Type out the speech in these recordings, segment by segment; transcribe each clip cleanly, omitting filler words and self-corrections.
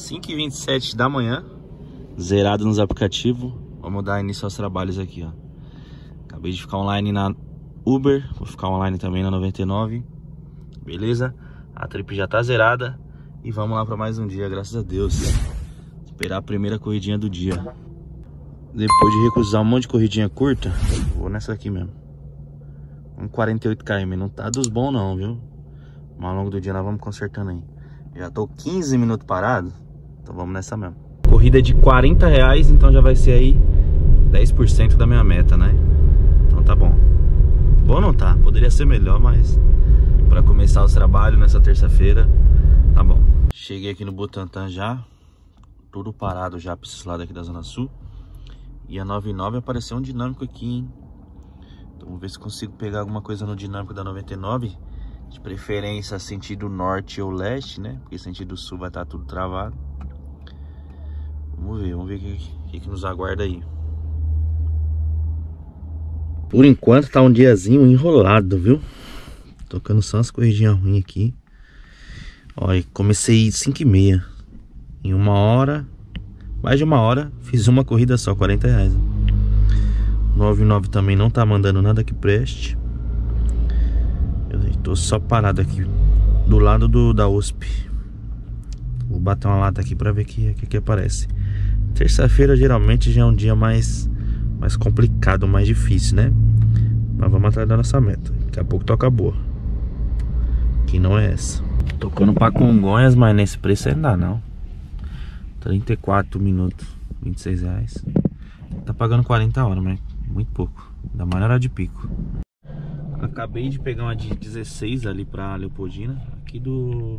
5h27 da manhã, zerado nos aplicativos. Vamos dar início aos trabalhos aqui, ó. Acabei de ficar online na Uber, vou ficar online também na 99. Beleza? A trip já tá zerada e vamos lá para mais um dia, graças a Deus. Esperar a primeira corridinha do dia. Depois de recusar um monte de corridinha curta, vou nessa aqui mesmo. 1,48 km, não tá dos bons não, viu? Mas ao longo do dia nós vamos consertando aí. Já tô 15 minutos parado, então vamos nessa mesmo. Corrida de R$40, então já vai ser aí 10% da minha meta, né? Então tá bom. Bom não tá, poderia ser melhor, mas pra começar os trabalhos nessa terça-feira, tá bom. Cheguei aqui no Butantã já, tudo parado já pra esse lado aqui da Zona Sul. E a 99 apareceu um dinâmico aqui, hein? Então vamos ver se consigo pegar alguma coisa no dinâmico da 99. De preferência sentido norte ou leste, né? Porque sentido sul vai estar tudo travado. Vamos ver o que nos aguarda aí. Por enquanto tá um diazinho enrolado, viu? Tocando só as corridinhas ruins aqui. Olha, comecei 5h30. Em 1 hora, mais de 1 hora, fiz uma corrida só, R$40. 99 também não tá mandando nada que preste. Eu tô só parado aqui do lado da USP. Vou bater uma lata aqui pra ver o que aparece. Terça-feira geralmente já é um dia mais complicado, mais difícil, né? Mas vamos atrás da nossa meta. Daqui a pouco toca boa. Que não é essa. Tocando pra Congonhas, mas nesse preço aí não dá não. 34 minutos, R$26. Tá pagando 40 horas, mas muito pouco. Ainda mais na hora de pico. Acabei de pegar uma de 16 ali pra Leopoldina. Aqui do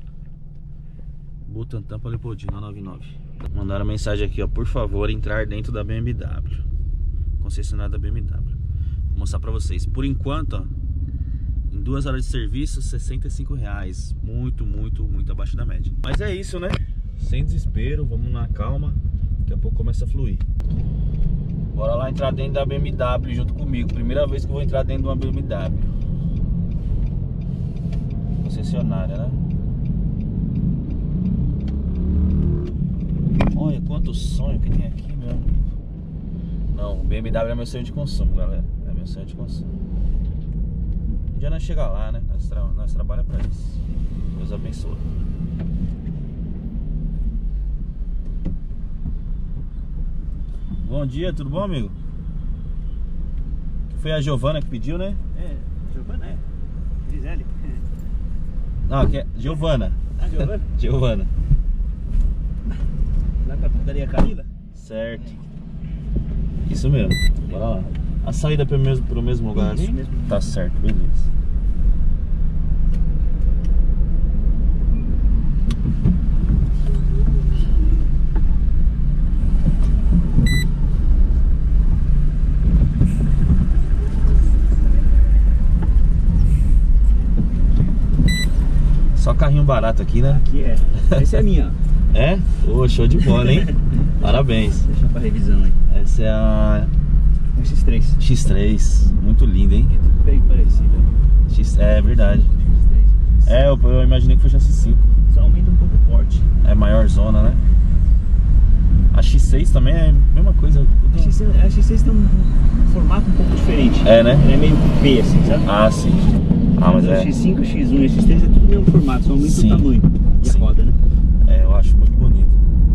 Butantã pra Leopoldina, 99. Mandaram mensagem aqui, ó. Por favor, entrar dentro da BMW. Concessionária da BMW. Vou mostrar pra vocês. Por enquanto, ó, em 2 horas de serviço, R$65. Muito abaixo da média. Mas é isso, né? Sem desespero, vamos na calma. Daqui a pouco começa a fluir. Bora lá entrar dentro da BMW junto comigo. Primeira vez que eu vou entrar dentro de uma BMW. Concessionária, né? Olha quanto sonho que tem aqui, meu amigo. Não, BMW é meu sonho de consumo, galera. É meu sonho de consumo. Um dia nós chegamos lá, né? Nós trabalhamos pra isso. Deus abençoe. Bom dia, tudo bom, amigo? Foi a Giovana que pediu, né? É, Giovana é. Gisele. Não, aqui é Giovana. Ah, Giovana? Giovana. Lá pra padaria Camila? Certo. Isso mesmo. Bora lá. A saída é pro mesmo lugar. Isso mesmo. Tá certo, beleza. Só carrinho barato aqui, né? Aqui é. Essa é a minha, ó. É? Ô, show de bola, hein? Parabéns. Deixa pra revisão aí. Essa é a X3. X3. Muito linda, hein? É tudo bem parecido. É verdade. X3. É, eu imaginei que fosse a X5. Só aumenta um pouco o porte. É maior zona, né? A X6 também é a mesma coisa. A X6 tem um formato um pouco diferente. É, né? Ela é meio coupé, assim, sabe? Ah, sim. Ah, mas a é. X5, X1 e a X3 é tudo o mesmo formato, só aumenta Sim. o tamanho e a Sim. roda, né? É, eu acho muito bonito.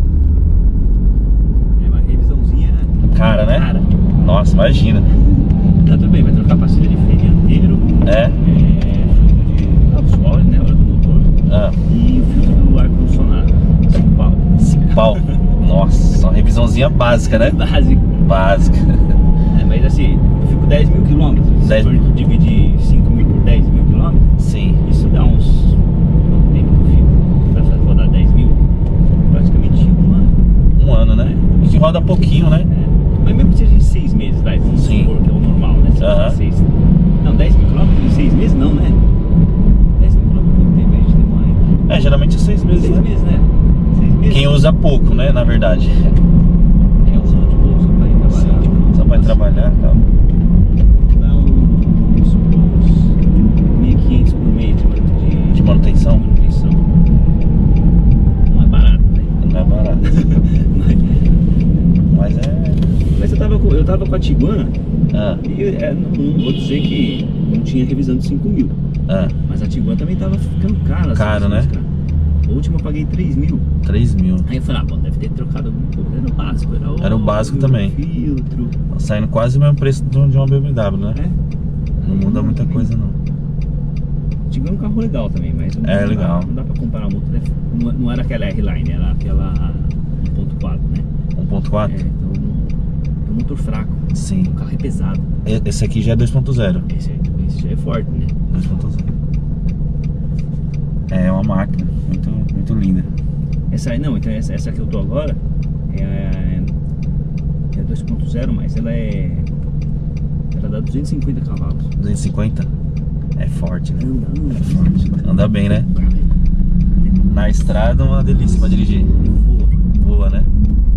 É uma revisãozinha Cara, né? cara. Nossa, imagina. Tá tudo bem, vai trocar pastilha de freio inteiro. É? Filtro de óleo, né? Óleo do motor. Ah, E o filtro do ar-condicionado. 5 pau. 5 pau. Nossa, uma revisãozinha básica, né? Básico. Básica. É, mas assim, eu fico 10 mil quilômetros. Se 10 for dividir 5 mil por 10 mil quilômetros, Sim. isso dá uns... Quanto tempo que eu fico? Pra rodar 10 mil? Praticamente 1 ano. 1 ano, né? E que roda pouquinho, né? É. Mas mesmo que seja em 6 meses, vai, vamos Sim. supor que é o normal, né? Aham. 6. Não, 10 mil quilômetros em 6 meses não, né? 10 mil quilômetros quanto tempo a gente demora aí? É, geralmente é 6 meses, 6 né? meses, né? 6 meses. Quem usa pouco, né? Na verdade. Quem usa de bolsa pra ir trabalhar? Sim, só vai trabalhar e tal. Dá uns 1.500 por mês de manutenção. De manutenção? Não é barato, né? tava com a Tiguan Ah, e não vou dizer que não tinha revisão de 5 mil. ah, Mas a Tiguan também tava ficando cara. Caro, né? Cara. A última eu paguei 3 mil. 3 mil. Aí eu falei, bom, deve ter trocado alguma coisa. Era o básico, Era o básico também. Filtro. Saindo quase o mesmo preço de uma BMW, né? É. Não muda muita coisa, não. Tiguan é um carro legal também, mas legal. Não dá pra comparar muito, né? Não era aquela R-Line, era aquela 1.4, né? 1.4? Então é um motor fraco. Sim. O carro é pesado. Esse aqui já é 2.0. Esse já é forte, né? 2.0. É uma máquina muito linda. Essa que eu tô agora é 2.0, mas ela dá 250 cavalos. 250? É forte, né? Anda. É forte. Anda bem, né? O carro Na estrada é uma delícia pra dirigir. voa. Boa, né?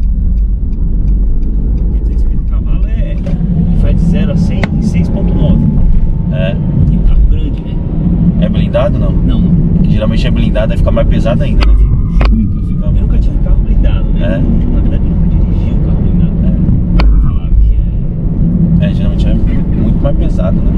E 250 cavalos faz de 0 a 100 em 6.9. É. E um carro grande, né? É blindado não? Não. Que geralmente é blindado, aí fica mais pesado ainda, né? Fica Eu nunca tive carro blindado, né? É. Na verdade, eu nunca dirigi um carro blindado. Vou falar que geralmente é muito mais pesado, né?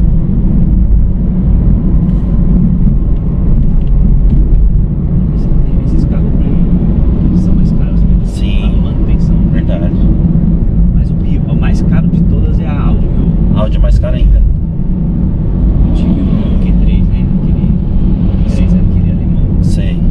esses carros eles são mais caros mesmo. Sim. A manutenção. Verdade. Mas o mais caro de todas é a Audi, viu? Áudio é mais caro ainda. Eu tive um Q3, né? Aquele alemão. Sei. 2.0.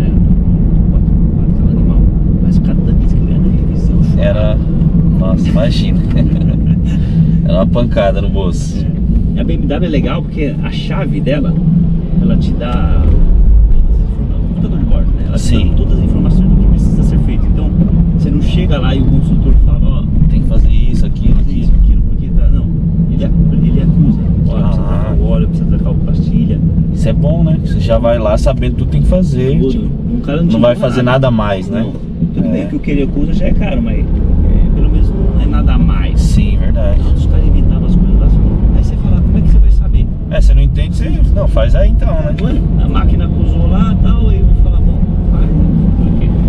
4 animal. Mas cada vez que eu ia na revisão, eu chorava. Era... Nossa, imagina. Era uma pancada no bolso. A BMW é legal porque a chave dela, ela te dá computador de bordo, né? Ela te Sim. dá todas as informações do que precisa ser feito. Então, você não chega lá e o consultor fala, ó, Tem que fazer isso, aquilo, fazer isso, aquilo, porque tá. Não, ele acusa. Olha, precisa trocar o óleo, precisa trocar a pastilha. Isso é bom, né? Você já vai lá sabendo tudo que tem que fazer. Tudo. Tipo, Um cara não vai fazer nada a mais, né? Não. Tudo bem que o que ele acusa já é caro, mas pelo menos não é nada a mais. Sim, verdade. Os caras inventavam as coisas lá. Aí você fala, como é que você vai saber? Você não entende, você... Não, faz aí então, né? Não é? A máquina acusou lá e tal, aí eu vou falar, bom, vai, por quê?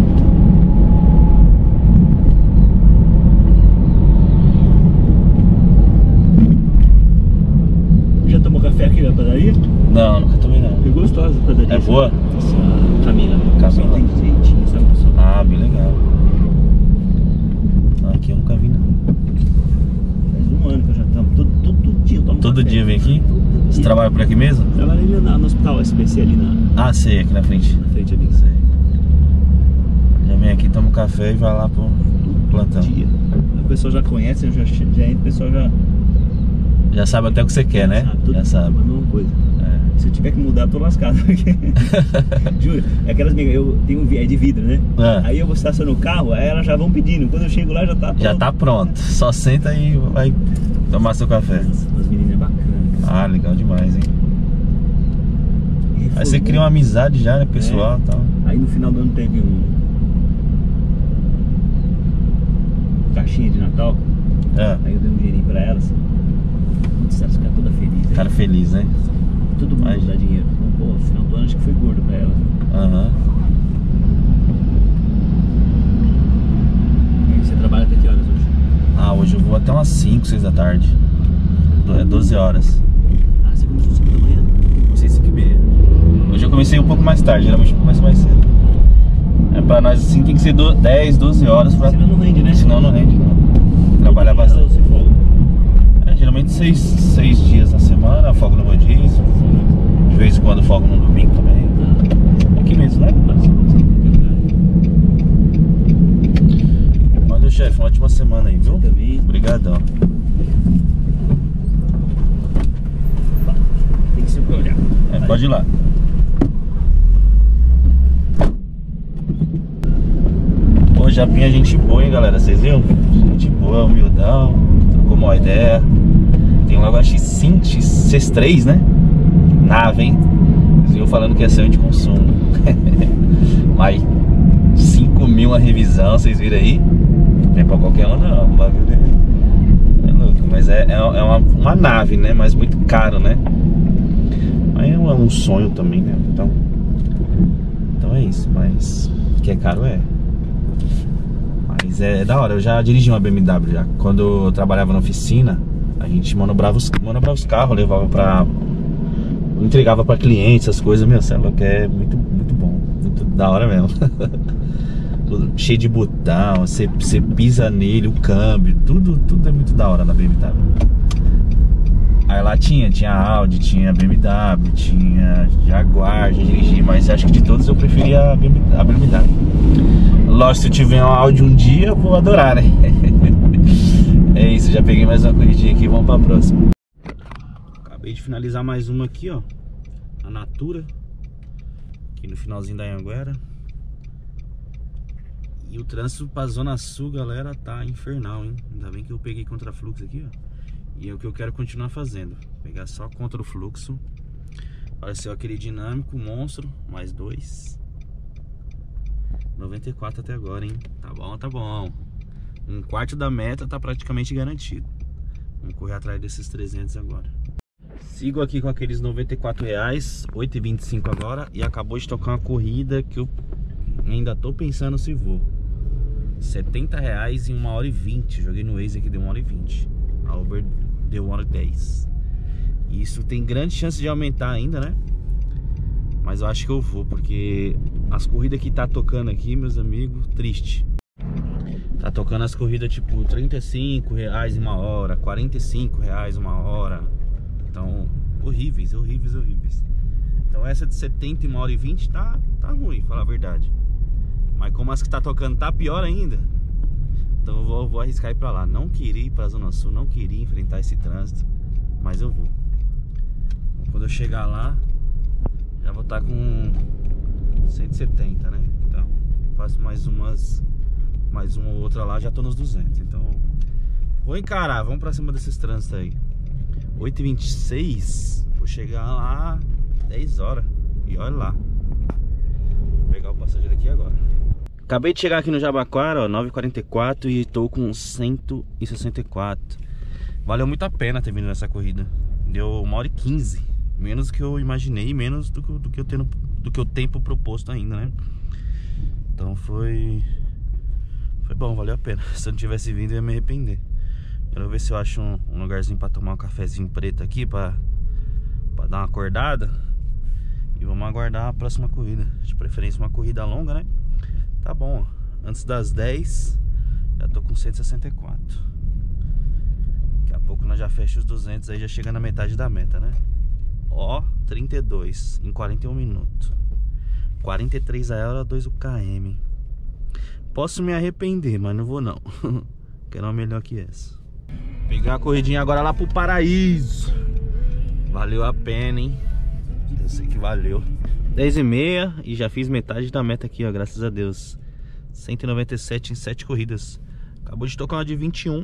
Já tomou café aqui na padaria? Não, nunca tomei não. É gostosa a padaria. É boa? Essa Camila. Camila. Tem direitinho, sabe, pessoal? Ah, bem legal. Aqui eu nunca vi não. Faz um ano que eu já tomo, todo dia eu tomo Todo café. dia vem aqui? Todo Você dia. trabalha por aqui mesmo? Trabalhei no hospital SBC ali na Sei, aqui na frente. frente ali. Sei. Já vem aqui, toma um café e vai lá pro plantão. Dia. O pessoal já conhece, eu já entra, o pessoal já Já sabe até o que você quer, né? tudo Já sabe. a mesma coisa. É. Se eu tiver que mudar, eu tô lascado. Juro, aquelas migas, eu tenho é de vidro, né? Aí eu vou estacionar o carro, aí elas já vão pedindo. Quando eu chego lá já tá pronto. Já tá pronto. Só senta e vai tomar seu café. As meninas bacanas. Ah, legal demais, hein? E Aí você cria uma amizade já, né, pessoal e tal. Aí no final do ano teve caixinha de Natal. Aí eu dei um dinheirinho pra elas. Putz, elas ficaram todas felizes. Cara feliz, né? Todo mundo dá dinheiro. Então, pô, no final do ano acho que foi gordo pra elas. Aham. E você trabalha até que horas hoje? Hoje eu vou até umas 5, 6 da tarde. É 12 horas. Você começou 5 da manhã? Comecei 5h30. Hoje eu comecei um pouco mais tarde, geralmente eu começo mais cedo. Pra nós assim tem que ser 10, 12 horas pra... Senão não rende, né? Senão não rende, não. Trabalhar bastante. Você folga? Geralmente 6 dias na semana, eu folgo no rodízio. De vez em quando eu folgo no domingo também. Aqui mesmo, né? Valeu, chefe. Uma ótima semana aí, viu? Você também. Obrigadão. Tem que sempre olhar. Pode ir lá. Pô, Japinha, gente boa, hein, galera? Vocês viram? Gente boa, humildão. Trocou uma ideia. Tem logo a X3, né? Nave, hein? Eles iam falando que ia ser de consumo. Mas 5 mil uma revisão, vocês viram aí? Não é pra qualquer um não, o bagulho é louco. Mas é uma nave, né? Mas muito caro, né? Mas é um sonho também, né? Então é isso, mas que é caro é. Mas é da hora, eu já dirigi uma BMW já. Quando eu trabalhava na oficina, a gente manobrava os carros, levava pra... entregava pra clientes, essas coisas, meu, sei lá, que é muito bom, muito da hora mesmo. Cheio de botão, você pisa nele, o câmbio, tudo é muito da hora na BMW. Aí lá tinha Audi, tinha BMW, tinha Jaguar, já dirigi, mas acho que de todos eu preferia a BMW. Lógico, se eu tiver um Audi um dia, eu vou adorar, né? É isso, já peguei mais uma corridinha aqui, vamos pra próxima. Acabei de finalizar mais uma aqui, ó, a Natura, aqui no finalzinho da Anhanguera. E o trânsito pra Zona Sul, galera, tá infernal, hein? Ainda bem que eu peguei contrafluxo aqui, ó. E é o que eu quero continuar fazendo, pegar só contra o fluxo. Apareceu aquele dinâmico monstro, mais 2. 94 até agora, hein? Tá bom, tá bom. Um quarto da meta tá praticamente garantido. Vamos correr atrás desses 300 agora. Sigo aqui com aqueles R$94, 8,25 agora. E acabou de tocar uma corrida que eu ainda tô pensando se vou. R$70 em 1h20. Joguei no Waze aqui, deu 1h20. A Uber deu 1h10. E isso tem grande chance de aumentar ainda, né? Mas eu acho que eu vou, porque as corridas que tá tocando aqui, meus amigos, triste. Tá tocando as corridas tipo R$35 em 1 hora, R$45 uma hora. Então, horríveis. Então essa de 70 em 1h20 tá ruim, falar a verdade. Mas como as que tá tocando tá pior ainda, então eu vou arriscar ir pra lá. Não queria ir pra Zona Sul, não queria enfrentar esse trânsito, mas eu vou. Quando eu chegar lá, já vou estar com 170, né? Então faço mais uma ou outra lá, já tô nos 200. Então vou encarar, vamos pra cima desses trânsitos aí. 8h26, vou chegar lá 10 horas. E olha lá, vou pegar o passageiro aqui agora. Acabei de chegar aqui no Jabaquara, ó, 9h44 e tô com 164. Valeu muito a pena ter vindo nessa corrida. Deu 1h15, menos do que eu imaginei, menos do que o tempo proposto ainda, né? Então foi bom, valeu a pena. Se eu não tivesse vindo, eu ia me arrepender. Quero ver se eu acho um lugarzinho pra tomar um cafezinho preto aqui, pra dar uma acordada. E vamos aguardar a próxima corrida. De preferência uma corrida longa, né? Tá bom, ó. Antes das 10, já tô com 164. Daqui a pouco nós já fechamos os 200, aí já chega na metade da meta, né? Ó, 32 em 41 minutos. 43 a hora, 2 o km. Posso me arrepender, mas não vou não. Quero uma melhor que essa. Pegar a corridinha agora lá pro paraíso. Valeu a pena, hein? Eu sei que valeu. 10h30 e já fiz metade da meta aqui, ó, graças a Deus. 197 em 7 corridas. Acabou de tocar uma de 21.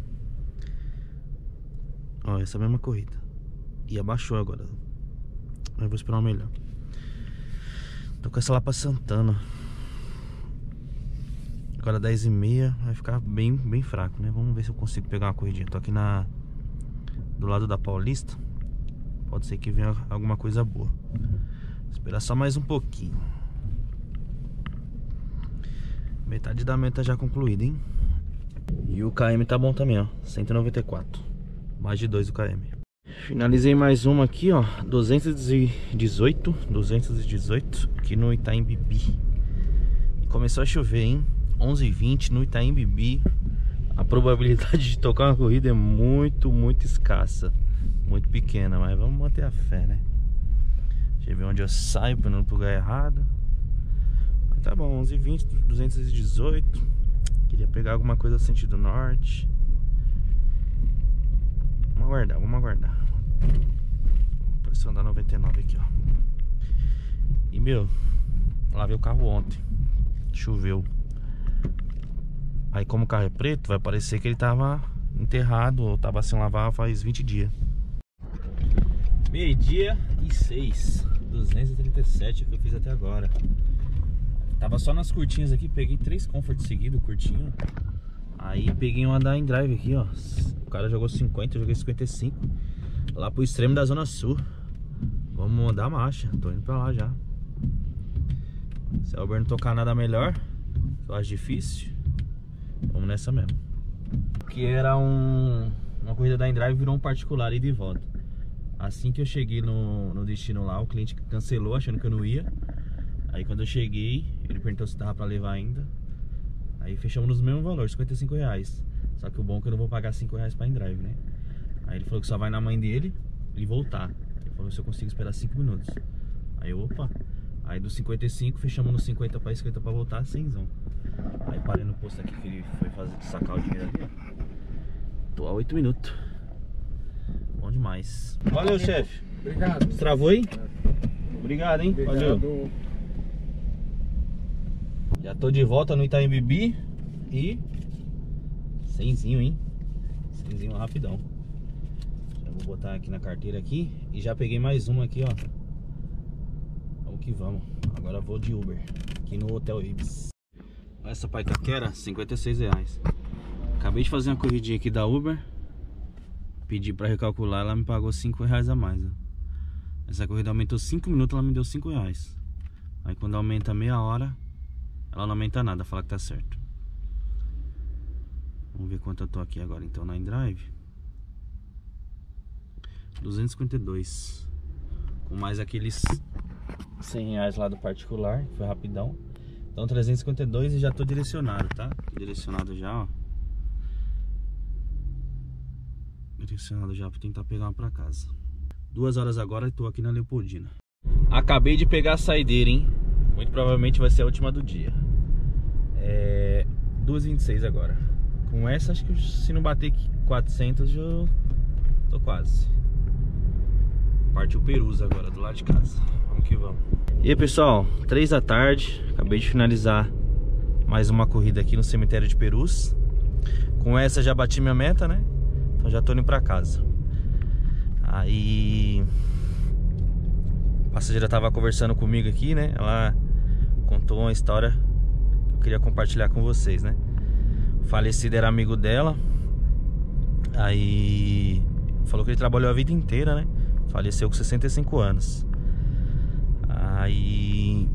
Ó, essa mesma corrida. E abaixou agora. Eu vou esperar uma melhor. Tô com essa lá pra Santana. Agora 10h30 vai ficar bem fraco, né? Vamos ver se eu consigo pegar uma corridinha. Tô aqui do lado da Paulista. Pode ser que venha alguma coisa boa. Esperar só mais um pouquinho. Metade da meta já concluída, hein? E o KM tá bom também, ó. 194. Mais de 2 o KM. Finalizei mais uma aqui, ó. 218 aqui no Itaim Bibi. E começou a chover, hein? 11h20 no Itaim Bibi. A probabilidade de tocar uma corrida é muito escassa. Muito pequena, mas vamos manter a fé, né? Deixa eu ver onde eu saio pra não ir pro lugar errado. Mas tá bom, 11h20, 218. Queria pegar alguma coisa sentido norte. Vamos aguardar. Pressionar 99 aqui, ó. E meu, lavei o carro ontem. Choveu. Aí como o carro é preto, vai parecer que ele tava enterrado ou tava sem lavar faz 20 dias. 12h06, 237 que eu fiz até agora. Tava só nas curtinhas aqui, peguei 3 comfort seguido, curtinho. Aí peguei uma da InDrive aqui, ó. O cara jogou 50, eu joguei 55. Lá pro extremo da Zona Sul. Vamos mandar marcha, tô indo pra lá já. Se a Uber não tocar nada melhor, eu acho difícil, Vamos nessa mesmo. Que era uma corrida da InDrive, virou um particular e de volta. Assim que eu cheguei no destino lá, o cliente cancelou achando que eu não ia. Aí quando eu cheguei, ele perguntou se dava pra levar ainda. Aí fechamos nos mesmos valores, R$55. Só que o bom é que eu não vou pagar R$5 pra InDrive, né? Aí ele falou que só vai na mãe dele e voltar. Ele falou se eu consigo esperar 5 minutos. Aí eu, opa. Aí dos 55, fechamos nos 50 pra ir, 50 pra voltar, 100zão. Aí parei no posto aqui que ele foi sacar o dinheiro ali. Tô a 8 minutos. Bom demais. Valeu, chefe. Obrigado. Travou aí? Obrigado, hein? Obrigado. Valeu. Já tô de volta no Itaim Bibi. E 100zinho, hein? 100zinho rapidão. Já vou botar aqui na carteira aqui. E já peguei mais uma aqui, ó. Vamos que vamos. Agora vou de Uber aqui no Hotel Ibis. Essa pra Itaquera, R$56. Acabei de fazer uma corridinha aqui da Uber. Pedi pra recalcular, ela me pagou R$5 a mais, ó. Essa corrida aumentou 5 minutos, ela me deu R$5. Aí quando aumenta meia hora, ela não aumenta nada, fala que tá certo. Vamos ver quanto eu tô aqui agora então na InDrive. 252. Com mais aqueles R$100 lá do particular, que foi rapidão. Então 352 e já tô direcionado, tá? Tô direcionado já, ó. Direcionado já pra tentar pegar uma pra casa. 2 horas agora e tô aqui na Leopoldina. Acabei de pegar a saideira, hein? Muito provavelmente vai ser a última do dia. 2h26 agora. Com essa, acho que se não bater 400, eu tô quase. Partiu Perusa agora, do lado de casa. Vamos que vamos. E aí, pessoal, 3 da tarde. Acabei de finalizar mais uma corrida aqui no cemitério de Perus. Com essa já bati minha meta, né? Então já tô indo pra casa. Aí a passageira tava conversando comigo aqui, né? Ela contou uma história que eu queria compartilhar com vocês, né? O falecido era amigo dela. Aí falou que ele trabalhou a vida inteira, né? Faleceu com 65 anos. Aí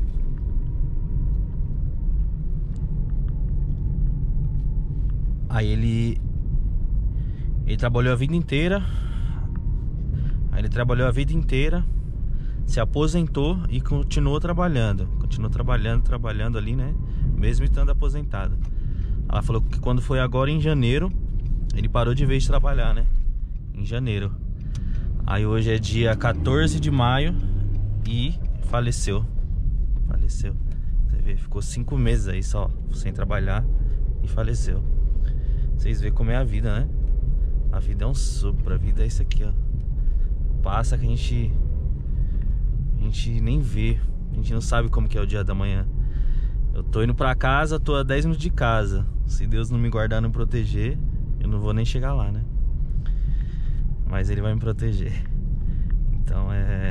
ele trabalhou a vida inteira. Aí ele trabalhou a vida inteira, se aposentou e continuou trabalhando. Continuou trabalhando ali, né? Mesmo estando aposentado. Ela falou que quando foi agora em janeiro, ele parou de vez de trabalhar, né? Em janeiro. Aí hoje é dia 14 de maio e faleceu. Faleceu. Você vê, ficou 5 meses aí só sem trabalhar e faleceu. Vocês veem como é a vida, né? A vida é um sopro, a vida é isso aqui, ó. Passa que a gente nem vê. A gente não sabe como que é o dia da manhã. Eu tô indo pra casa, tô a 10 minutos de casa. Se Deus não me guardar, não proteger, eu não vou nem chegar lá, né? Mas Ele vai me proteger. Então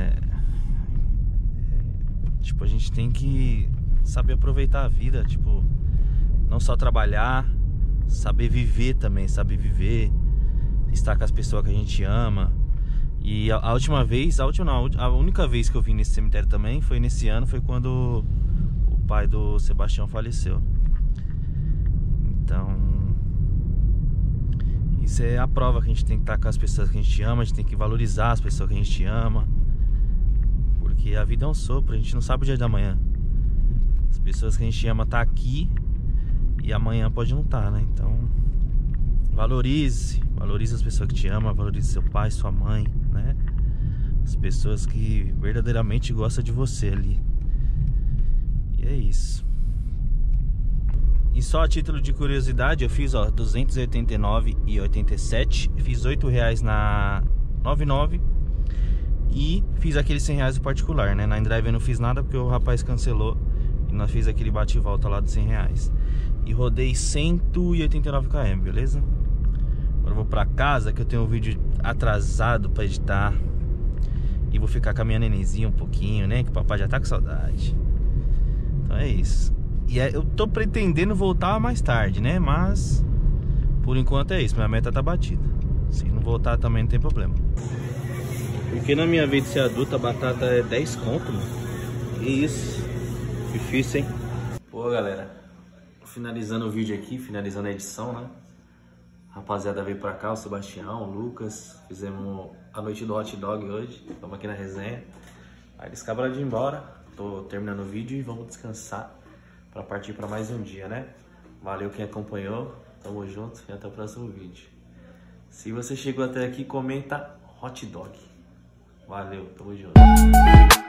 tipo, a gente tem que saber aproveitar a vida. Tipo, não só trabalhar, saber viver também. Saber viver, estar com as pessoas que a gente ama. E a única vez que eu vim nesse cemitério também foi nesse ano, foi quando o pai do Sebastião faleceu. Então, isso é a prova que a gente tem que estar com as pessoas que a gente ama, a gente tem que valorizar as pessoas que a gente ama. Porque a vida é um sopro, a gente não sabe o dia da manhã. As pessoas que a gente ama tá aqui e amanhã pode não estar, né? Então, valorize as pessoas que te amam, valorize seu pai, sua mãe, né? As pessoas que verdadeiramente gostam de você ali. E é isso. E só a título de curiosidade, eu fiz, ó, R$ 289,87. Fiz R$8 na 99 e fiz aqueles R$100 do particular, né? Na InDrive eu não fiz nada porque o rapaz cancelou e nós fiz aquele bate e volta lá dos R$100. E rodei 189 km, beleza? Agora eu vou pra casa que eu tenho um vídeo atrasado pra editar. E vou ficar com a minha nenenzinha um pouquinho, né? Que o papai já tá com saudade. Então é isso. E eu tô pretendendo voltar mais tarde, né? Mas por enquanto é isso, minha meta tá batida. Se não voltar também não tem problema. Porque na minha vida de ser adulta a batata é 10 conto, mano. Que isso. Difícil, hein? Pô, galera, finalizando o vídeo aqui, finalizando a edição, né? A rapaziada veio pra cá, o Sebastião, o Lucas. Fizemos a noite do hot dog hoje. Estamos aqui na resenha. Aí eles acabaram de ir embora. Tô terminando o vídeo e vamos descansar pra partir pra mais um dia, né? Valeu quem acompanhou. Tamo junto e até o próximo vídeo. Se você chegou até aqui, comenta hot dog. Valeu, tamo junto.